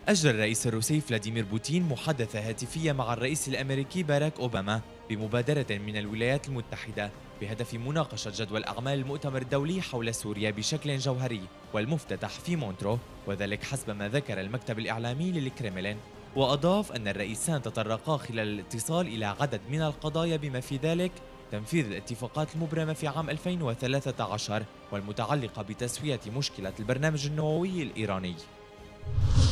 أجرى الرئيس الروسي فلاديمير بوتين محادثة هاتفية مع الرئيس الأمريكي باراك أوباما بمبادرة من الولايات المتحدة بهدف مناقشة جدول أعمال المؤتمر الدولي حول سوريا بشكل جوهري والمفتتح في مونترو، وذلك حسب ما ذكر المكتب الإعلامي للكرملين. وأضاف أن الرئيسان تطرقا خلال الاتصال إلى عدد من القضايا بما في ذلك تنفيذ الاتفاقات المبرمة في عام 2013 والمتعلقة بتسوية مشكلة البرنامج النووي الإيراني.